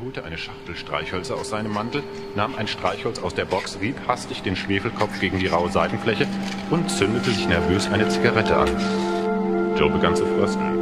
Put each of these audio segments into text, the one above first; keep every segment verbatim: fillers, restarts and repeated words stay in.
holte eine Schachtel Streichhölzer aus seinem Mantel, nahm ein Streichholz aus der Box, rieb hastig den Schwefelkopf gegen die raue Seitenfläche und zündete sich nervös eine Zigarette an. Joe begann zu frösteln.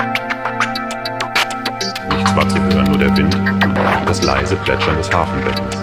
War zu hören, nur der Wind und das leise Plätschern des Hafenbeckens.